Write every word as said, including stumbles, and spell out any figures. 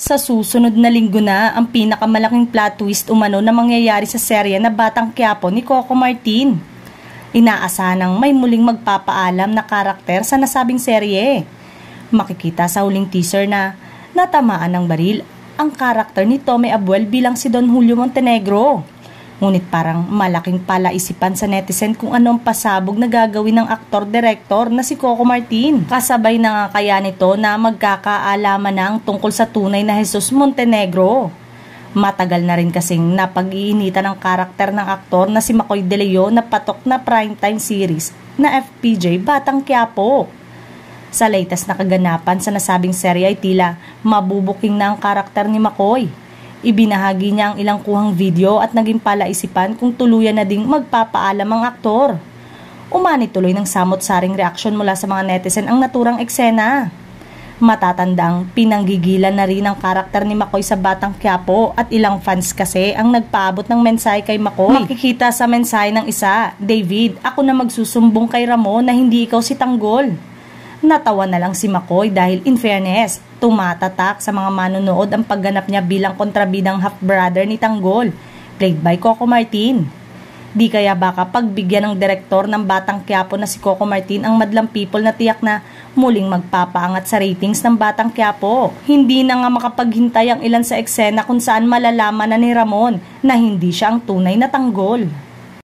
Sa susunod na linggo na ang pinakamalaking plot twist umano na mangyayari sa serye na Batang Quiapo ni Coco Martin. Inaasahang may muling magpapaalam na karakter sa nasabing serye. Makikita sa huling teaser na natamaan ng baril ang karakter ni Tommy Abuel bilang si Don Julio Montenegro. Ngunit parang malaking palaisipan sa netizen kung anong pasabog na gagawin ng aktor-direktor na si Coco Martin. Kasabay na nga kaya nito na magkakaalaman na ang tungkol sa tunay na Jesus Montenegro. Matagal na rin kasing napag-iinitan ng karakter ng aktor na si Makoy De Leon na patok na primetime series na F P J Batang Quiapo. Sa latest na kaganapan sa nasabing serye ay tila mabubuking na ang karakter ni Makoy. Ibinahagi niya ang ilang kuhang video at naging palaisipan kung tuluyan na ding magpapaalam ang aktor. Umani tuloy ng samot-saring reaksyon mula sa mga netizen ang naturang eksena. Matatandang pinanggigilan na rin ang karakter ni Makoy sa Batang Quiapo at ilang fans kasi ang nagpaabot ng mensahe kay Makoy. Makikita sa mensahe ng isa, David, ako na magsusumbong kay Ramon na hindi ikaw si Tanggol. Natawa na lang si Makoy dahil in fairness, tumatatak sa mga manonood ang pagganap niya bilang kontrabidang half-brother ni Tanggol, played by Coco Martin. Di kaya baka pagbigyan ng direktor ng Batang Quiapo na si Coco Martin ang madlang people na tiyak na muling magpapaangat sa ratings ng Batang Quiapo. Hindi na nga makapaghintay ang ilan sa eksena kung saan malalaman na ni Ramon na hindi siya ang tunay na Tanggol.